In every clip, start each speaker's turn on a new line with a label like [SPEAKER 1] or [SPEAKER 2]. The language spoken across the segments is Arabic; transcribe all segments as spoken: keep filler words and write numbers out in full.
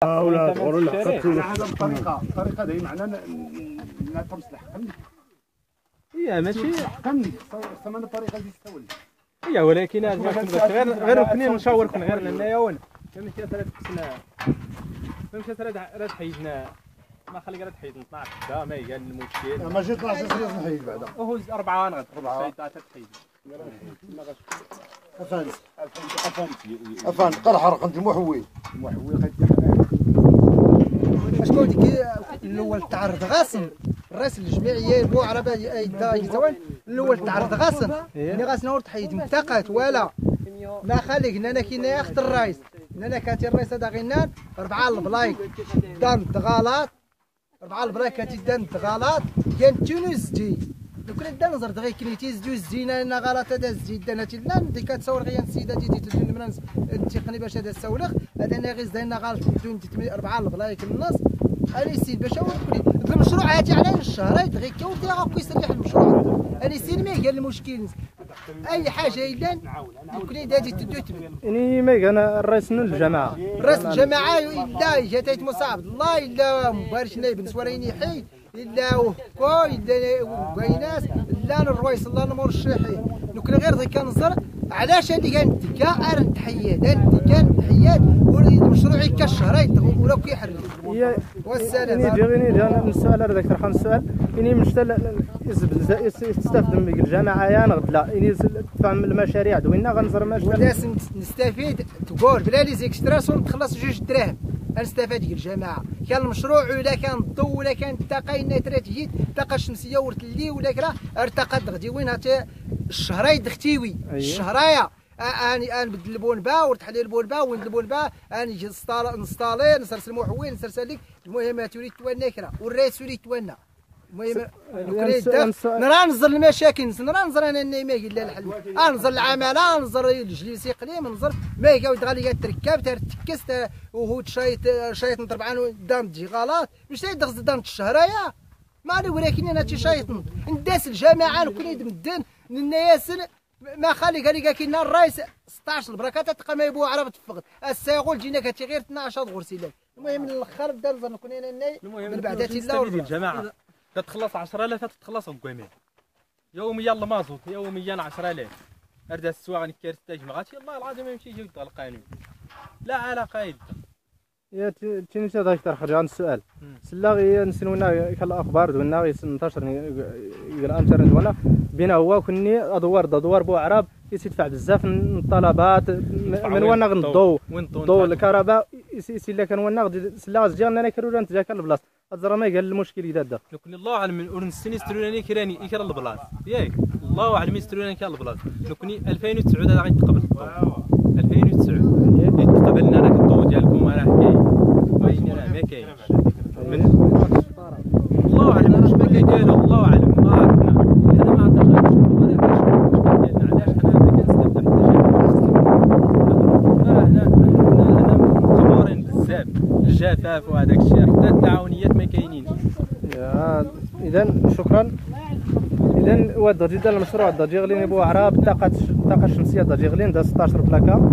[SPEAKER 1] اولاد غور
[SPEAKER 2] هذا الطريقه الطريقه هذه معناها لا تصلح
[SPEAKER 3] هي ماشي
[SPEAKER 2] فهمني ثمن الطريقه ديال التولي
[SPEAKER 3] هي ولكن غير غير كني نشاوركم غير لنا وانا فهمتي ثلاث قسنا فهمتي ثلاث راه حيدنا ما خلي غير تحيد نطلع كذا ما هي المشكل
[SPEAKER 1] ماشي اثنا عشر سنه نحيد بعدا
[SPEAKER 3] وهو اربعه نغد اربعه تحيد
[SPEAKER 1] افان افان افان قال حرق انت محوي
[SPEAKER 2] محوي غادي
[SPEAKER 4] اشكون ديك الاول تعرض غاصن الرئيس الجمعيه بو عربه يتوان الاول تعرض غاصن ملي غاسنا ورد حيد منطقات ولا ما خلينا انا كي ناخذ الرئيس انا كاتي الرئيس هذا غينان اربعه البلايك دام دغالات اربعه البلايك كاتي دام دغالات كان تونس دي لو كنت دا نظر دغيا كنيتي زدو زينا انا غلط هذا زيد انا تيلا دي كتصور غير السيده دي تدون من التقني باش هذا السولخ هذا انا غير زينا غلط دون اربعه البلايك النص انا سين باش اوريك المشروع هاتي على الشهرين دغيا كوتي غاكو يصلح المشروع انا سين ما قال المشكل اي حاجه الا ممكن هذه تدوت
[SPEAKER 3] اني ما انا الرئيس الجماعه
[SPEAKER 4] رئيس الجماعه الا جاتيت مصعب الله الا مبارش نايب نسواريني حي الا وكو الا كايناس لا الرئيس الله المرشحين نكون غير ذيك كنزر علاش هادي كندكا ارن تحيات انت كان تحيات مشروعي كالشهرين ولا كيحرق
[SPEAKER 3] والسلام اني جيني جا السؤال هذاك طرح السؤال اني مشتل يستخدم الجماعه يا نغد لا اني تفهم المشاريع دوينا غنزر مشتل
[SPEAKER 4] الناس نستفيد تقول بلا لي زيكستراسيون تخلص جوج دراهم نستفاد ديال الجماعه كان المشروع ولا كان الضو ولا كان الطاقه الناتره تجي الطاقه الشمسيه ورت اللي ولا كرا ارتقت غدي وين هات الشهرين دختيوي الشهرايه اني انا بدل البونبا ورتحلي البونبا وين البونبا اني نستالي نسرس المحوين نسرس لك المهم تولي تونا كرا والرئيس ولي تونا المهم نرى ننظر المشاكل نرى ننظر انا ما لا الحل ننظر العماله ننظر الجليس اقليم ننظر ما يقاو دغالي تركب تركز وهو شايط شايط طبعا قدام تجي غلط مش تيدغز قدام الشهرايه ما ولكن انا تشايط نداس الجماعه نكون يدمدن الناس ما خلي قال لي كاين الرئيس ستطاش البركات تلقى ما يبوع عرب تفقد الساغول جينا كتي غير اثنا عشر غرسيلات المهم من الاخر بدا نظن نكون انا ناي من بعد تيلا
[SPEAKER 3] الجماعه تتخلص عشرة آلاف تتخلص بقيمه يوميا المازوت يوميا عشرة آلاف اردا السواغ كير تجمعات والله العظيم يمشي يجي القانون لا علاقه يد يا تيني هذاك ترخرج عن السؤال سلاغي نسنونا كالاخبار دونا ينتشر الانترنت ولا بينا هو كني ادوار ادوار بو عرب يدفع بزاف من الطلبات من وانا غنضو ضو الكهرباء يسيلا كان وانا سلاغ جانا انا كرو انت جاك البلاصه الزرا ما قال المشكل يدا لكن الله اعلم من السنين استروني كراني يكر البلاص ياك الله اعلم يستروني كان البلاص لكن ألفين وتسعة هذا غيتقبل ألفين وتسعة يتقبلنا راك الضو ديالكم راه كاين باين راه ما كاينش الله اعلم واش ما كاين الله اعلم ما عرفنا حنا ما عرفناش ولا كاش علاش حنا ما كنستافدوا حتى شي حنا هنا مقبورين بزاف الجفاف وهذاك الشيء حتى التعاونيات ما كاينينش اذا شكرا اذا هو الضجيج ديال المشروع الضجيج غلين بو عرب الطاقه الطاقه الشمسيه الضجيج غلين دا ستطاش بلاكا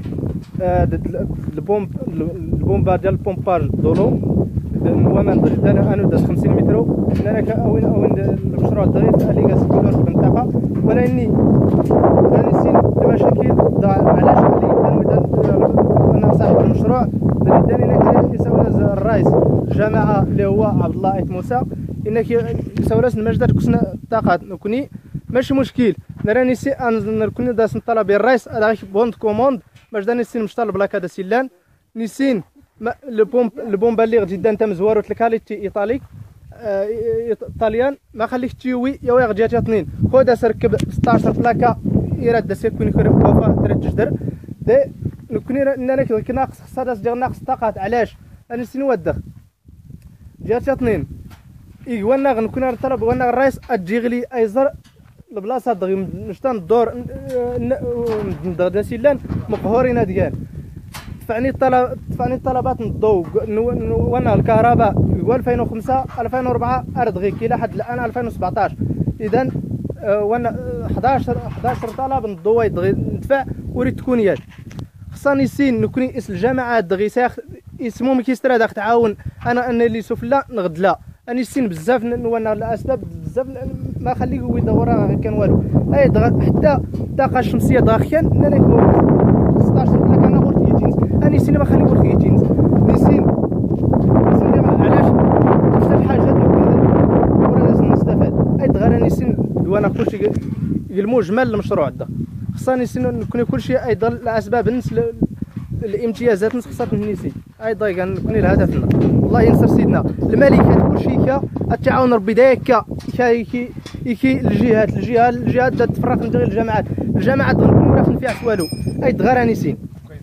[SPEAKER 3] البومب البومبا ديال البومباج دولو هو ما نضجيج انا انا داز خمسين متر انا كاوين اوين المشروع الضجيج اللي قاس كلش بالطاقه ولاني انا سين المشاكل علاش انا صاحب المشروع داني انا يساوي الرئيس الجماعه اللي هو عبد الله عيط موسى انك يساوي راس المجد كسنا الطاقات نكوني ماشي مشكل راني سي نكون داس نطلب الرئيس على بوند كوموند باش داني سين مشطال بلاكا دا سيلان نسين البومب البومبا اللي جدا انت مزوار الكاليتي ايطالي ايطاليان ما خليك تيوي يا غادي اثنين خذ سركب ستطاش بلاكا يراد سيكون كرب كوفا ترد جدر دي نكوني انا كي ناقص خصها ديال ناقص طاقات علاش انا سين ودخ جات اثنين اي وانا غنكون نطلب وانا الرئيس اجيغلي ايزر البلاصه دغيا نشتا الدور ندغ سيلان مقهورين ديال دفعني الطلب دفعني الطلبات الضوء وانا الكهرباء هو ألفين وخمسة ألفين وأربعة ارد غير كي لحد الان ألفين وسبعطاش اذا وانا حداش حداش طلب الضوء دغيا ندفع وريت تكون ياد خصني سين نكوني اسم الجماعات دغيا ساخ يسمو مي كيسترا داك تعاون انا انا اللي سفلا نغد لا اني السن بزاف وانا الاسباب بزاف ما خليه وين دورا كان والو اي حتى الطاقه الشمسيه داخيا انا ستاشر ولا كان غير ثلاثين اني سين ما خليه غير ثلاثين نسين نسين علاش حتى الحاجات ولا نستفاد اي غير اني سين وانا كلشي المجمل المشروع دا خصني نسين نكون كلشي ايضا الاسباب نس الامتيازات خصها تنسي ايضا كنكون الهدف والله ينصر سيدنا الملكات كلشي كا التعاون ربي دايك كا كي كي الجهات الجهات الجهات تفرق من غير الجامعات الجامعات غنكونوا راه في فيها والو ايضا غير انيسين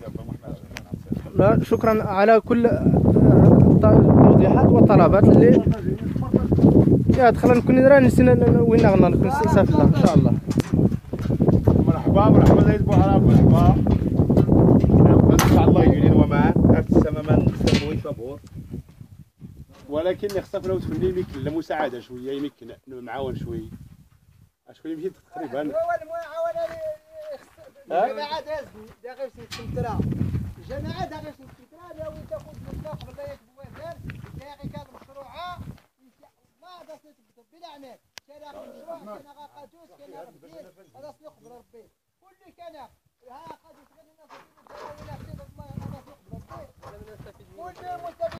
[SPEAKER 3] لا شكرا على كل التوضيحات والطلبات اللي يا دخلنا نكون راه نسينا وين غنكون نسافر ان شاء الله.
[SPEAKER 2] مرحبا مرحبا زيد بوهراب مرحبا ان شاء الله يجري ومعاه عرفت السما ما نستموي شابور ولكن خصنا لو تفني يمكن المساعده شويه يمكن معاون شويه شويه يمكن تقريبا
[SPEAKER 4] هو المعاونه الجماعه داز دا غير سنترا الجماعه دا غير سنترا لا وين تاخذ من قبل لا يكتبوا مثال باقي كان مشروعها ما دا تبدا بلا اعمال كان مشروع كان غاقاتوس كان ربيل هذا سنقبل ربي كل كان ها قد يتغنى الناس ولا يحسب الله هذا سنقبل ربي كل